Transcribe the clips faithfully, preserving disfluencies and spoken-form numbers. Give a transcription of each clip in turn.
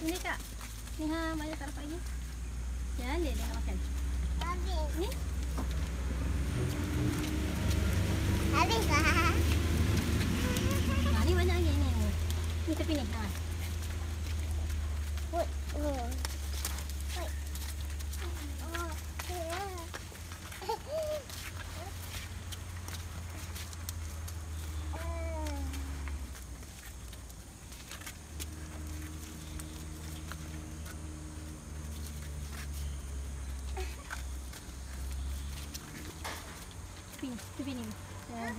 Ini kak. Ni ha, banyak tak dapat lagi. Jangan dia dah makan. Habis. Ni. Habis lah. Ha, ni banyak lagi ni. Ni tepi ni. Ha. Woi. Oh. Woi. Oh. Tepi, tepi ni. Jangan.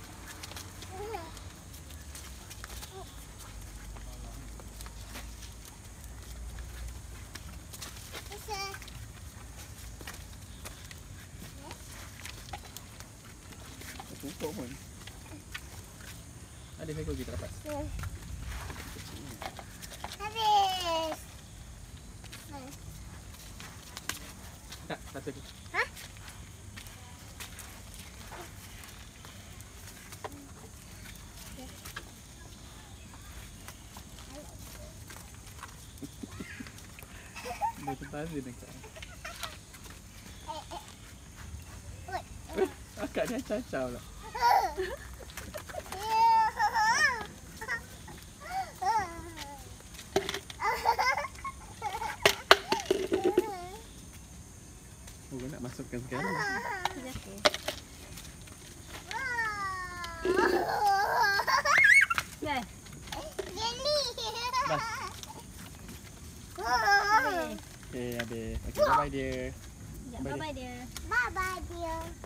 Tutup pun. Ada seekor kita dapat. Habis. Tak, satu lagi. Hah? Dia tertarik dekat. Woi. Akak dia cacau lah. Oh, nak masukkan sekarang. Sekejap ke. Bas. Jelly. Bas. Habis. Okay, habis. Okay, bye-bye dia. Sekejap, bye-bye dia. Bye bye dia.